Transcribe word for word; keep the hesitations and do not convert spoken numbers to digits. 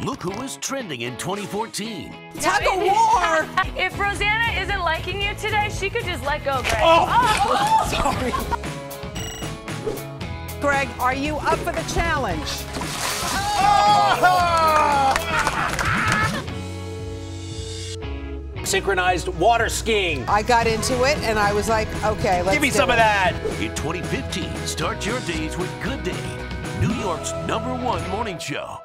Look who was trending in twenty fourteen. Tug of war! If Rosanna isn't liking you today, she could just let go, Greg. Oh, Oh. sorry. Greg, are you up for the challenge? Oh! Synchronized water skiing. I got into it, and I was like, okay, let's Give me do some it. of that. In twenty fifteen, start your days with Good Day, New York's number one morning show.